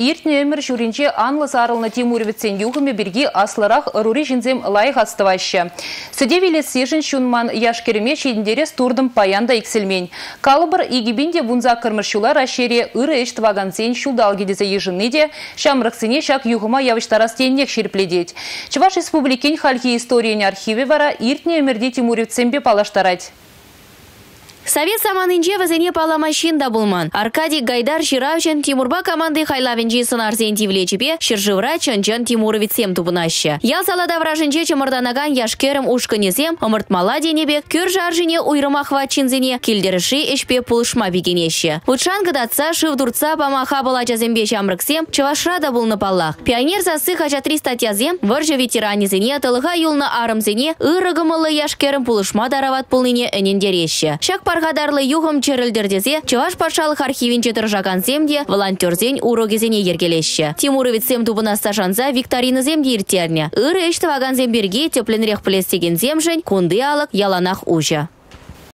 Иртне өмір жүрінче анлы сарылны Тимуровецен юғыме бірге асларақ рури жінзем лайық астывашы. Сөдевелі сежін шунман яшкеріме шедіндерес турдым паянда икселмен. Калыбыр игибінде вунза кырмыршулар ашере ыры эштваганцен шулдал гедезе ежінне де шамрықсыне шак юғыма явыштарас теннек шерпледет. Чуваш республикен хальки историяне архиве вара иртне өмірде Тимуровеценбе палаштарать. Совет саманынче вазене паламащин да булман. Аркадий Гайдар Ширавчен Тимурба команды хайлавенчи сынарсен тивлечіпе шыржывра чын-чын Тимуровецем тупынаща. Ял салада вражынче чымырданаган яшкерім ушкынезем, ымыртмала денебе, көр жаржыне уйрыма хватчинзене килдерыши эшпе пулышма бігенеші. Лучан гыдатса шывдурца памаха была жазембе чамрыксем, чывашра да булны паллах. Пионер засы хача 3 статьязем, варжа ветеранезене, тылыға юлна арымзене, ырыгымылы яшкерім пулышма дарават пулныне энендереші. Паргадарлы юғым черілдердезе, Чуваш патшалық архивинче тұржаған земде волонтерзен урогезене ергелеші. Тимуровецем тубына стажанза викторинызем дейіртерне. Үрі эштіваған земберге тепленрех плестеген земжен, кунды алық яланақ ужа.